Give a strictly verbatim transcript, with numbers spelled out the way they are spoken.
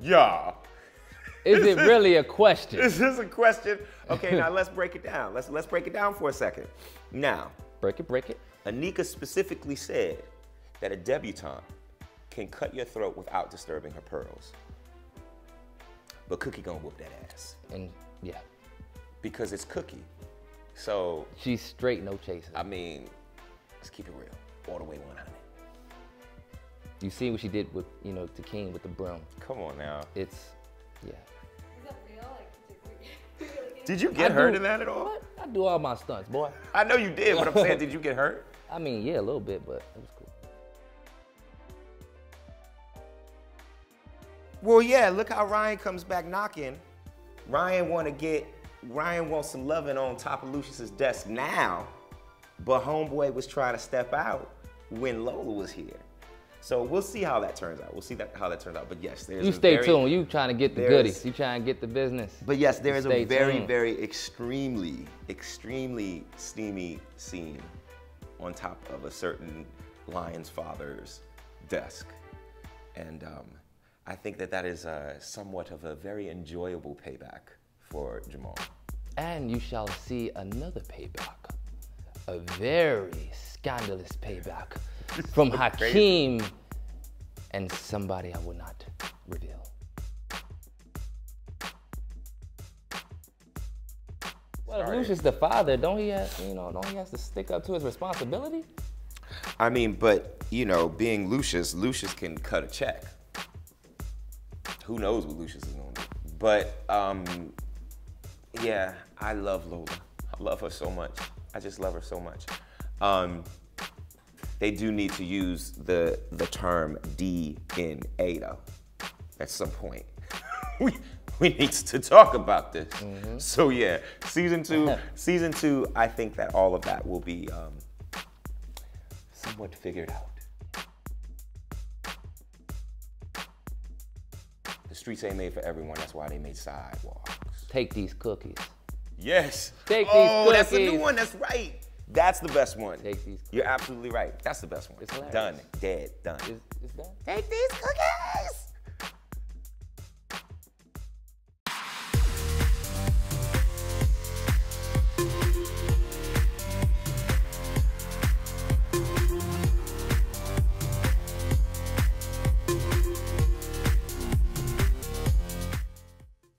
Yeah. Is it really a question? This is a question. Okay, now let's break it down. Let's let's break it down for a second. Now, break it, break it. Anika specifically said that a debutante can cut your throat without disturbing her pearls. But Cookie gonna whoop that ass. And yeah. Because it's Cookie. So she's straight, no chaser. I mean, let's keep it real. All the way one hundred. You see what she did with, you know, Takeem with the broom. Come on now. It's, yeah. Is that real? Like, did you get I hurt do, in that at all? What? I do all my stunts, boy. I know you did, but I'm saying, did you get hurt? I mean, yeah, a little bit, but it was cool. Well, yeah, look how Ryan comes back knocking. Ryan want to get, Ryan wants some loving on top of Lucius's desk now, but homeboy was trying to step out when Lola was here. So we'll see how that turns out. We'll see that, how that turns out. But yes, there's You a stay very, tuned. You trying to get the goodies. You trying to get the business. But yes, there is a very, tuned. very extremely, extremely steamy scene on top of a certain Lion's father's desk. And um, I think that that is uh, somewhat of a very enjoyable payback for Jamal. And you shall see another payback. A very scandalous payback from so Hakeem crazy. And somebody I will not reveal. Well, if Lucius the father, don't he have, you know, don't he have to stick up to his responsibility? I mean, but you know, being Lucius, Lucius can cut a check. Who knows what Lucius is gonna do? But um, yeah, I love Lola. I love her so much. I just love her so much. Um, they do need to use the the term D N A though. At some point, we we need to talk about this. Mm-hmm. So yeah, season two, season two. I think that all of that will be um, somewhat figured out. The streets ain't made for everyone. That's why they made sidewalks. Take these cookies. Yes. Take oh, these cookies. That's a new one. That's right. That's the best one. Take these cookies. You're absolutely right. That's the best one. It's hilarious. Done. Dead. Done. It's, it's done. Take these cookies.